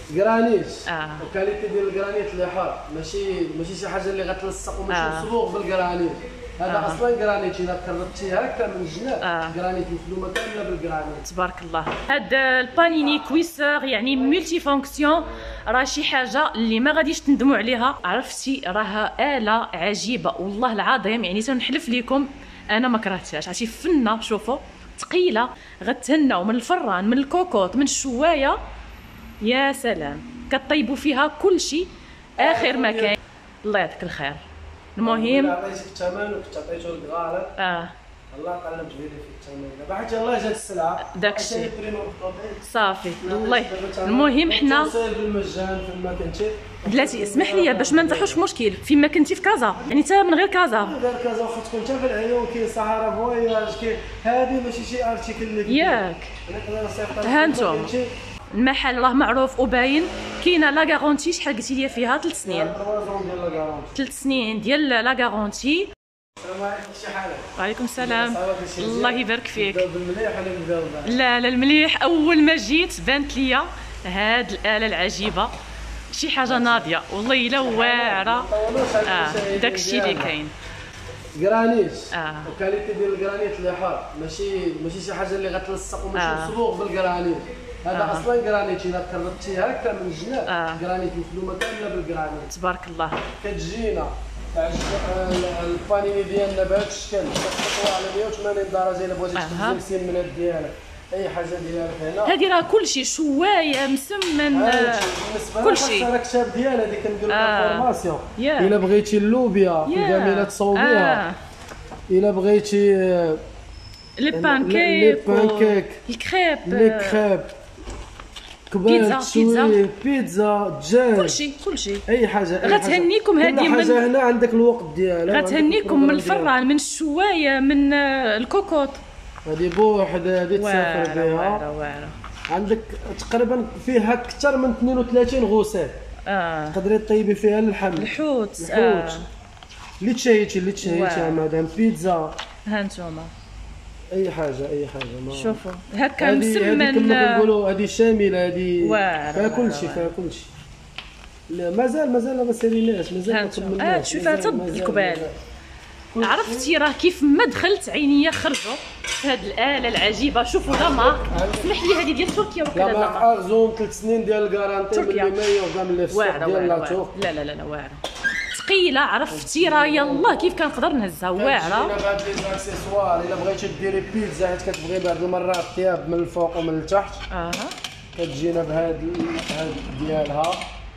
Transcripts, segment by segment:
جرانيت. الكاليتي ديال الجرانيت اللي حار، ماشي شي حاجه اللي غتلصق وماشي مصبوغ بالجرانيت. هذا اصلا جرانيت الا كررتيه هكا من الجناب جرانيت مخدومه كامله بالجرانيت. تبارك الله. هاد البانيني كويسور يعني ملتي فونكسيون، راه شي حاجه اللي ما غاديش تندموا عليها. عرفتي راها آلة عجيبه والله العظيم، يعني تنحلف لكم انا ما كرهتهاش. عرفتي فنه، شوفوا ثقيله، غتهناو من الفران من الكوكوط من الشوايه. يا سلام، كطيبوا فيها كل شيء اخر ما كاين. الله يعطيك الخير. المهم عطيتك الثمن وكنت عطيته للغالب. الله قلبت بيدي في الثمن دابا حيت الله جات السلعه داكشي صافي. الله المهم حنا بالمجان فما كنتي. بلاتي اسمح لي باش ما نطيحوش في مشكل. فيما كنتي في كازا يعني انت من غير كازا. غير كازا واخا تكون انت في العيون كاين صحراء فواياج كاين هذه ماشي شي ارتيكل اللي ياك. ها انتم المحل راه معروف وباين. كاينه لا غارونتي. شحال قلتي لي فيها؟ 3 سنين. 3 سنين ديال لا غارونتي. السلام عليكم. شي حالك؟ وعليكم السلام. الله يبارك فيك. بالمليح ولا نبداو بعد؟ لا المليح. اول ما جيت بانت ليا هاد الاله العجيبه، شي حاجه ناضيه والله الا واعره. داكشي اللي كاين. جرانيت. الكاليتي ديال الجرانيت اللي حار، ماشي شي حاجه اللي غتلصق وماشي مصبوغ بالجرانيت. هذا اصلا جرانيت الا كررتيه هكا من الجناب جرانيت مخدومه كامله بالجرانيت. تبارك الله. كتجينا البانيني ديالنا بهذا الشكل، كتحطوها على 180 درجه الا بغيتي تخرج السمنات ديالك اي حاجه ديالك هنا. هذه راه كلشي شوايه مسمن كلشي. راه كتاب ديال هذه كنديرو لها فورماسيون. الا بغيتي اللوبيا في الجميله تصوبيها. الا بغيتي لي بانكيك الكريب بيتزا دجاج كلشي اي حاجه. غتهنيكم هذه من حاجه هنا عندك الوقت ديالها. غتهنيكم من الفران من الشوايه من الكوكوط. هذه بوحده هذه تسافر بها. واعره. عندك تقريبا فيها اكثر من 32 غسال. تقدري طيبي فيها اللحم الحوت اللي تشهيتي يا مدام. بيتزا ها نتوما اي حاجه ما شوفوا هكا مسمن. كما كنقولوا هذه شامله، هذه فيها كلشي لا مازال ما ساليناش. مازال ما كملناش. شوفها الكبال. عرفتي راه كيف ما دخلت عينيا خرجوا في هذه الاله العجيبه. شوفوا لا مارك. اسمح لي هذه ديال تركيا ولا لا مارك ارزوم 3 سنين ديال الكارانتي من اللي ما يوقع من السوق ديال لاطوق. لا واعره ثقيله. عرفتي راه يلاه كيف كنقدر نهزها. واعره. بهاد لي زاكسيسوار الا بغيتي ديري بيتزا حيت كتبغي بهاد المره الطياب من الفوق ومن التحت. كتجينا بهاد ديالها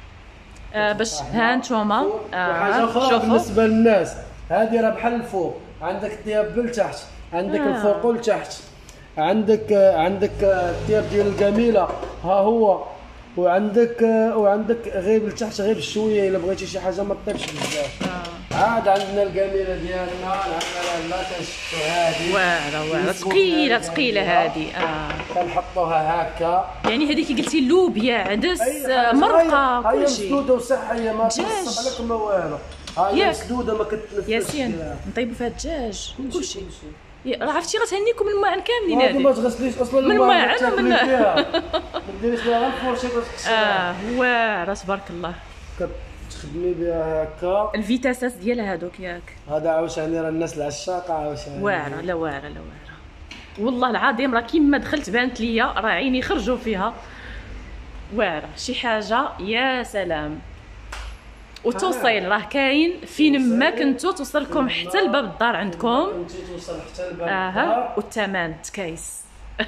باش ها نتوما. وحاجه اخرى بالنسبه للناس، هذه راه بحال الفوق. عندك الطياب بالتحت، عندك الفوق والتحت، عندك الطياب ديال الجميله ها هو، وعندك غير لتحت غير بشويه الا بغيتي شي حاجه ما طيبش بزاف. عاد عندنا الجميله ديالنا لا كنشفتوا هذه واعره ثقيله هذه. كنحطوها هكا. يعني هذيك قلتي اللوبيا عدس مرقه كلشي. مسدوده وصحيه ما تصب لك ما والو. هي مسدوده ما كتنفسش. ياسين نطيبوا فيها الدجاج كلشي. راه عرفتي غتهنيكم من الماعن كاملين. هذه ما تغسليش اصلا من الماعن ما ديريش لها غير الفرشه كتغسلها. واعره تبارك الله. كتخدمي بها هكا. الفيتاسات ديالها هذوك ياك. هذا عاوتاني راه الناس العشاقه عاوتاني. واعره لا واعره والله العظيم. راه كيما دخلت بانت ليا راه عيني خرجوا فيها. واعره شي حاجه يا سلام. وتوصيل راه كاين فين ما كنتو توصلكم حتى لباب الدار عندكم. توصل حتى لباب الدار. والثمن تكايس.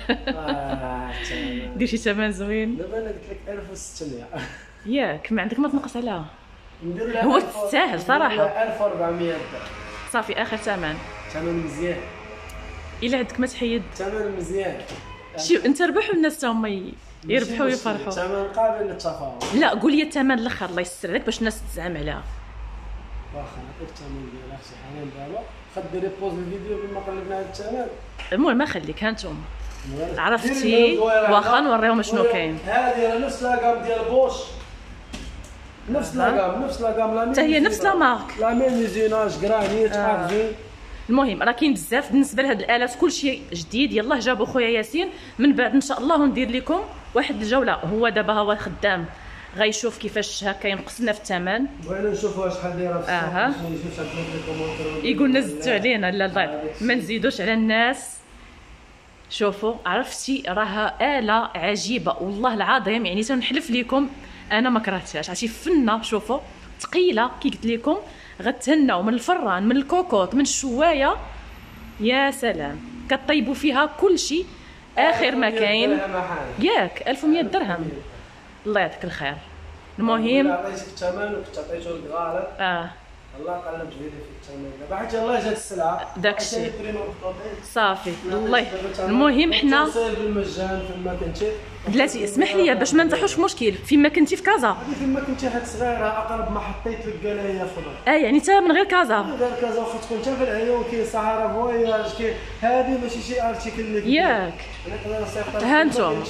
دير شي ثمن زوين. دابا انا قلت لك 1600 ياك ما عندك ما تنقص عليها. ندير لها هو تستاهل صراحه. 1400 صافي اخر ثمن مزيان. الا عندك ما تحيد ثمن مزيان. شي انت ربح والناس هما يربحوا ويفرحوا. ثمن قابل للتفاوض. لا قول لي الثمن الاخر الله يستر عليك باش الناس تزعم عليها. واخا نعطيك الثمن ديالها شي حنان دابا. خديري بوز الفيديو بما قلبنا على الثمن. المهم ما خليك ها نتوما عرفتي واخا نوريهم شنو كاين. هذه راه نفس لاكام ديال بوش. نفس لاكام لا حتى هي نفس لا مارك. لا ميزيناج جرانيت عارفين. المهم راه كاين بزاف بالنسبه لهاد الالات كلشي جديد. يلاه جابو خويا ياسين من بعد ان شاء الله ندير لكم واحد الجوله. هو دابا هو خدام غيشوف كيفاش هكا ينقص لنا في الثمن. بغينا نشوفوا شحال دايره في السوق باش ما يجيوش عندنا في الكومونتير يقول لنا زدتوا علينا. لا لا ما نزيدوش على الناس. شوفوا عرفتي راها آلة عجيبة والله العظيم، يعني تنحلف لكم انا ما كرهتهاش. عرفتي فنه، شوفوا ثقيله كي قلت لكم، غتهناو من الفران من الكوكوط من الشوايه. يا سلام، كطيبوا فيها كل شيء اخر ما كاين. ياك 1100 درهم. الله يعطيك الخير. المهم عطيتك الثمن وكنت عطيته لك غالط. الله قلبت بيدي في الثمن دابا حتى يلاه جات السلعه داكشي صافي. الله المهم حنا بالمجان فين ما كنتي. بلاتي اسمح لي باش ما نطيحوش مشكل. فين ما كنتي في كازا؟ فين ما كنتي حد صغيره اقرب ما حطيت لك قال هي فضل. يعني انت من غير كازا؟ غير كازا واخا تكون انت في العيون كاين صحراء فواياج كاين هذه ماشي شي ارتيكل اللي ياك. انا نصيفط ها انتم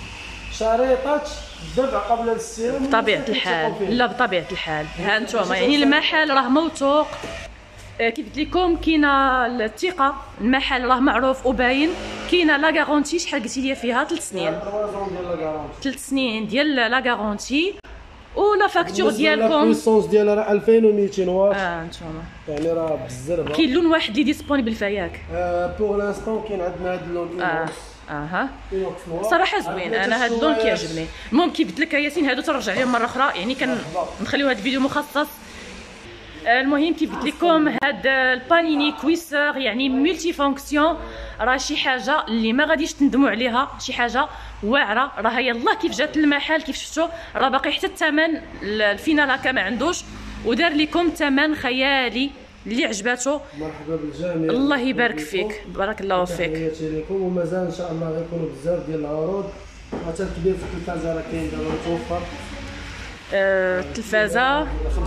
شريطات الدفع قبل الاستلام بطبيعه الحال. لا بطبيعه الحال. ها انتم يعني المحل راه موثوق. كيف قلت لكم كاينه الثقه، المحل راه معروف وباين. كاينه لا غارونتي. شحال قلتي لي فيها؟ 3 سنين. 3 سنين ديال لا غارونتي. ولا فاكتور ديالكم البويسونس ديالها راه 2200 واط. انتوما يعني راه بزربه. كاين لون واحد اللي ديسپونيبل فياك؟ بوغ لانستون كاين عندنا هذا اللون. اها صراحه زوين. انا هذا اللون كيعجبني. المهم كيف قلت لك ياسين هادو ترجع عليهم مره اخرى، يعني كنخليو هذا الفيديو مخصص. المهم كيف قلت لكم هاد البانيني كويسور يعني ملتي فونكسيون، راه شي حاجه اللي ما غاديش تندموا عليها، شي حاجه واعره. راه يلاه كيف جات المحل كيف شفتوا راه باقي حتى الثمن الفينال هكا ما عندوش، ودار لكم ثمن خيالي. اللي عجباتو مرحبا بالجميع. الله يبارك فيك. بارك الله فيك. تحياتي لكم. ومازال ان شاء الله غيكونوا بزاف ديال العروض. حتى الكبير في التلفازه راه كاين دابا متوفر. التلفازه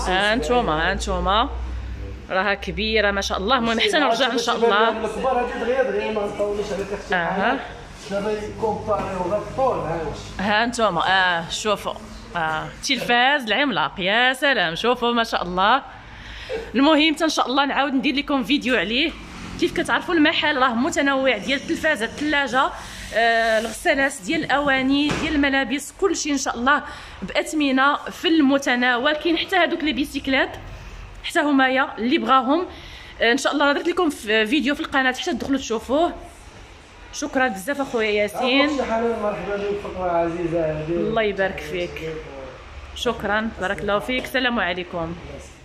هانتوما راها كبيره ما شاء الله. المهم حتى نرجع ان شاء الله. الكبار هادي دغيا ما نطولوش على تحت. دابا يكومباريو غير الطول. هانتوما شوفوا التلفاز العملاق. يا سلام شوفوا ما شاء الله. المهم ان شاء الله نعاود ندير لكم فيديو عليه. كيف كتعرفوا المحل راه متنوع ديال التلفازه، الثلاجه، الغسالات ديال الاواني ديال الملابس، كلشي ان شاء الله باثمنه في المتناول. كاين حتى هذوك لي بيسيكلات حتى همايا اللي بغاهم. ان شاء الله درت لكم في فيديو في القناه حتى تدخلوا تشوفوه. شكرا بزاف اخويا ياسين. مرحبا بك فقره عزيزه. الله يبارك فيك. شكرا بارك الله فيك. السلام عليكم.